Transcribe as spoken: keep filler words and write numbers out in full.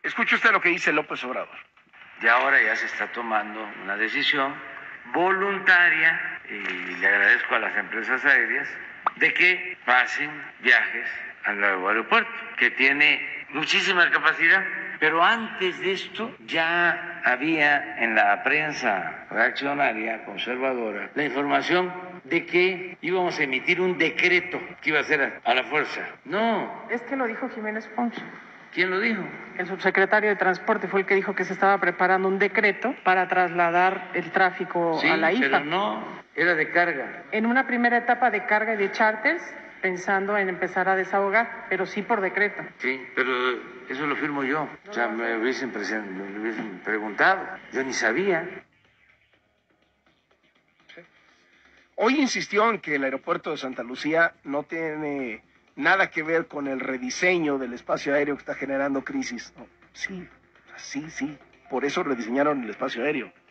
Escuche usted lo que dice López Obrador. Y ahora ya se está tomando una decisión voluntaria, y le agradezco a las empresas aéreas, de que pasen viajes al nuevo aeropuerto, que tiene muchísima capacidad. Pero antes de esto ya había en la prensa reaccionaria, conservadora, la información de que íbamos a emitir un decreto que iba a ser a la fuerza. No. Es que lo dijo Jiménez Pons. ¿Quién lo dijo? El subsecretario de Transporte fue el que dijo que se estaba preparando un decreto para trasladar el tráfico sí, a la I F A. Pero no, era de carga. En una primera etapa de carga y de charters, pensando en empezar a desahogar, pero sí por decreto. Sí, pero eso lo firmo yo. No, o sea, no, me hubiesen, me hubiesen preguntado. Yo ni sabía. Sí. Hoy insistió en que el aeropuerto de Santa Lucía no tiene nada que ver con el rediseño del espacio aéreo que está generando crisis. No, sí, sí, sí. Por eso rediseñaron el espacio aéreo.